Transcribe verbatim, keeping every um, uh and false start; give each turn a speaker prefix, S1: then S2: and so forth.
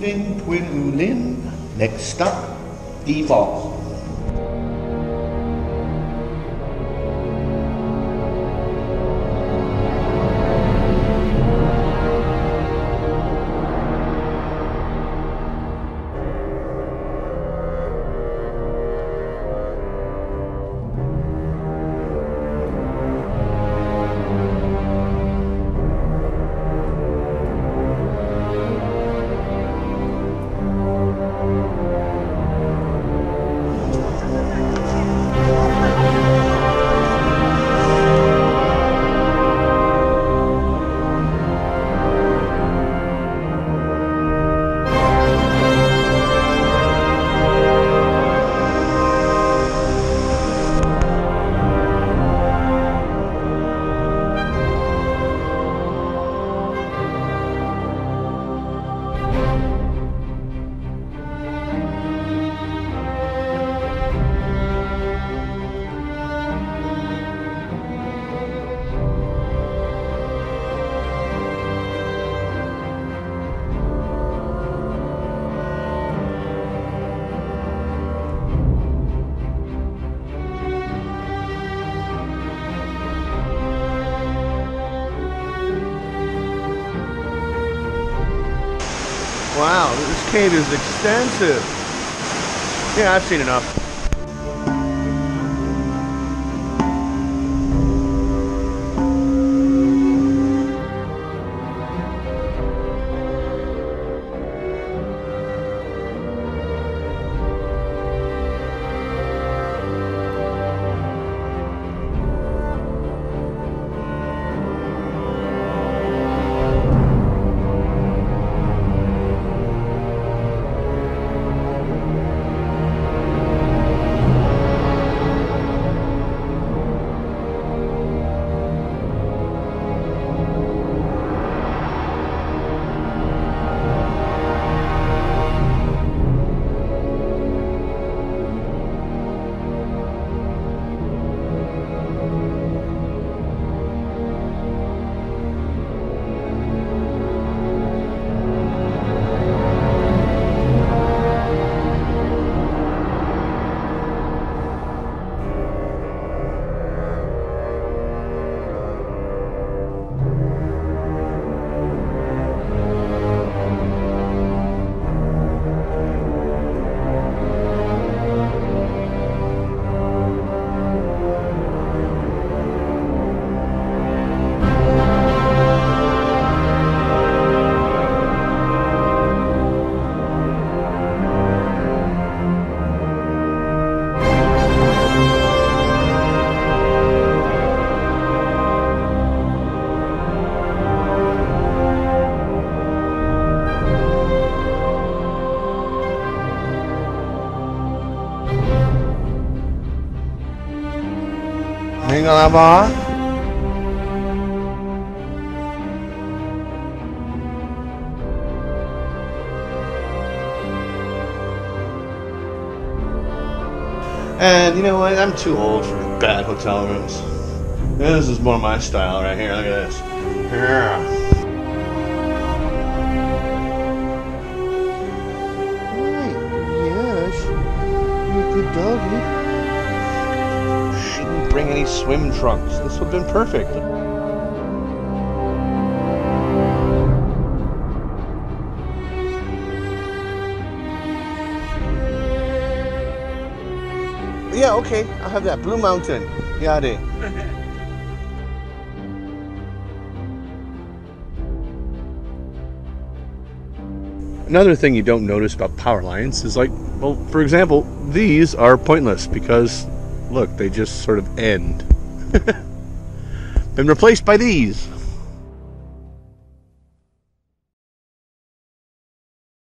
S1: Lin Twin U Lin. Next stop, Hsipaw.
S2: Wow, this cave is extensive. Yeah, I've seen enough.
S1: And you know what? I'm too old for bad hotel rooms. This is more my style right here. Look at this. Yeah. Yes, you good doggy. She didn't bring any swim trunks. This would have been perfect. Yeah, okay, I'll have that. Blue Mountain. Yade. Another thing you don't notice about power lines is, like, well, for example, these are pointless because, look, they just sort of end. Been replaced by these.